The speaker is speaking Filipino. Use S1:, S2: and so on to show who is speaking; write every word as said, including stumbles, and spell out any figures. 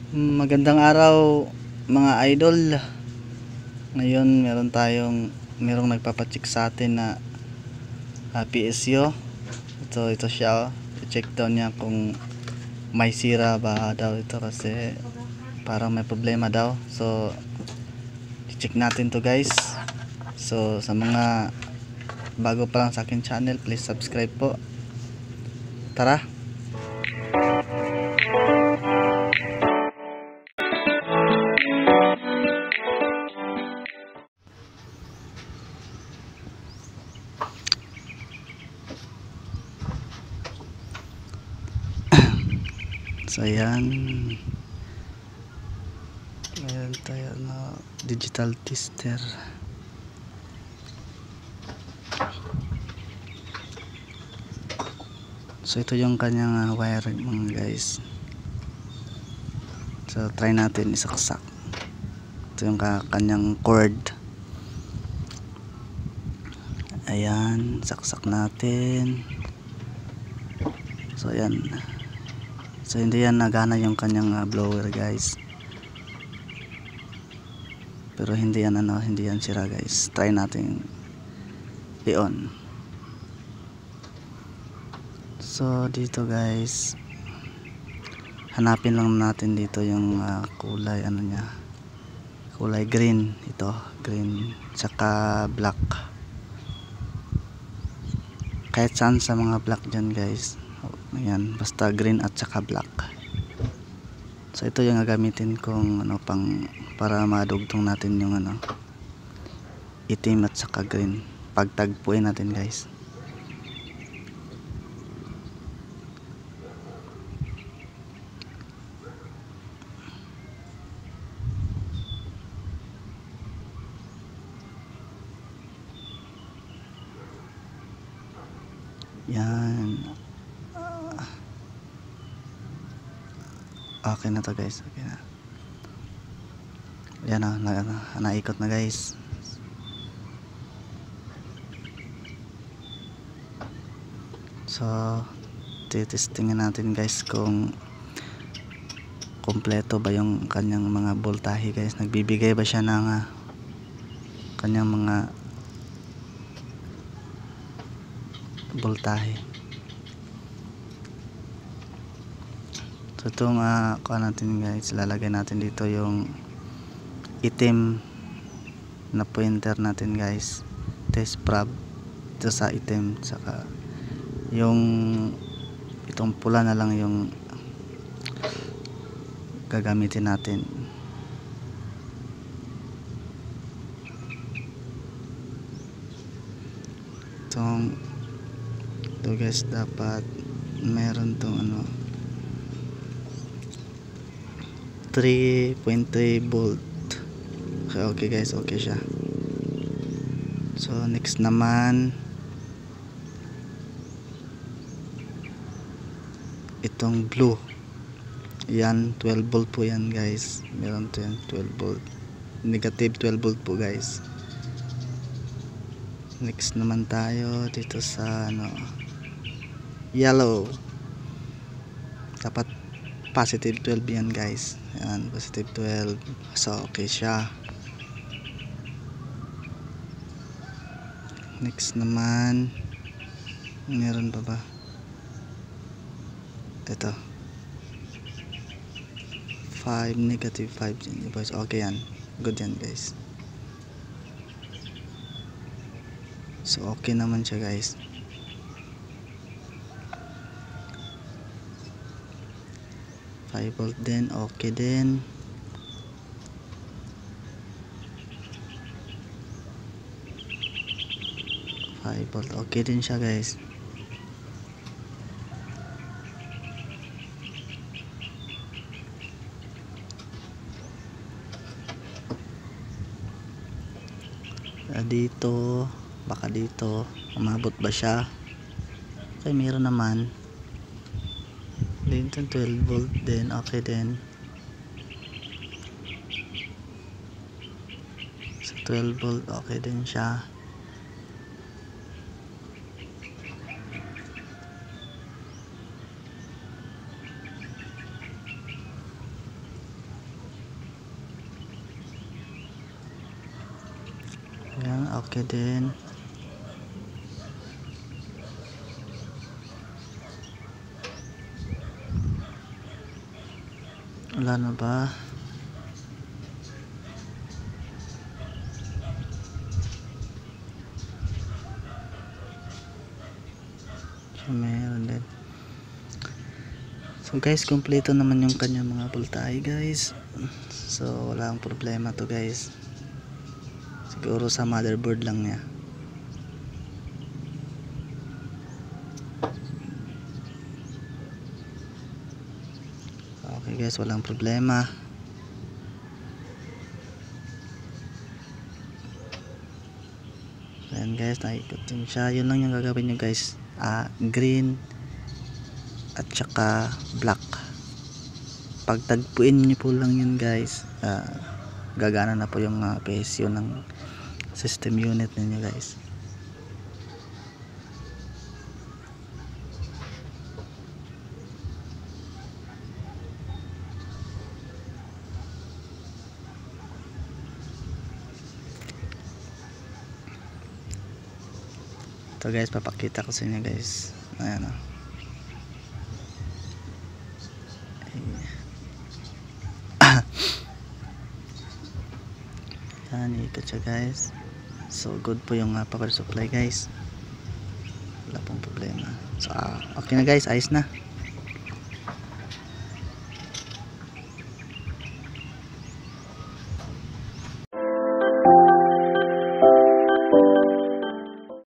S1: Magandang araw mga idol. Ngayon meron tayong merong nagpapacheck sa atin na uh, P S U. Ito ito siya. Oh. I-check daw niya kung may sira ba daw ito kasi parang may problema daw. So i-check natin to guys. So sa mga bago pa lang sa akin channel, please subscribe po. Tara. So ayan, meron tayo na digital tester. So ito yung kanyang uh, wiring mga guys. So try natin isaksak. Ito yung kanyang cord. Ayan, saksak natin. So ayan. So hindi yan nagana yung kanyang uh, blower guys. Pero hindi yan ano, hindi yan sira guys. Try natin i-on. So dito guys, hanapin lang natin dito yung uh, kulay ano niya. Kulay green ito, green tsaka black. Kahit saan sa mga black dyan guys. Ayan, basta green at saka black. So ito yung gagamitin kong ano pang para madugtong natin yung ano itim at saka green. Pagtagpuin natin guys. Yan. Okay na to guys, okay na. Yan o, na, na, naikot na guys. So titestingin natin guys kung kompleto ba yung kanyang mga voltahe guys. Nagbibigay ba siya ng uh, kanyang mga voltahe. So itong uh, kuha natin guys, lalagay natin dito yung itim na pointer natin guys, test prob ito sa itim, saka yung itong pula na lang yung gagamitin natin. Itong ito guys, dapat meron tong ano three point three volt. Okay, okay guys, okay siya. So next naman itong blue. Yan, twelve volt po yan guys. Meron to yan, twelve volt. Negative twelve volt po guys. Next naman tayo dito sa ano yellow. Dapat positive twelve yan guys. Yan, positive twelve. So okay siya. Next naman meron pa ba? Ito five, negative five. Okay yan, good yan guys. So okay naman siya guys. five volt din, okay din. five volt, okay din siya guys. Dito, baka dito umabot ba siya? Okay, meron naman. Dito twelve volt din, okay din. So twelve volt, okay din siya. Ayan, okay din. Wala na ba? So, meron din. So guys, kompleto naman yung kanyang mga voltahe guys. So wala ang problema to guys. Siguro sa motherboard lang niya. Okay guys, walang problema. Ayan guys, naikot din siya. Yun lang yung gagawin nyo guys. Ah, green at saka black. Pagtagpuin nyo po lang yun guys. Ah, gagana na po yung uh, P S U ng system unit ninyo guys. Ito guys, papakita ko sa inyo guys. Ayan o. Ayan, ikot siya guys. So good po yung uh, power supply guys. Wala pong problema. So uh, okay na guys, ayos na.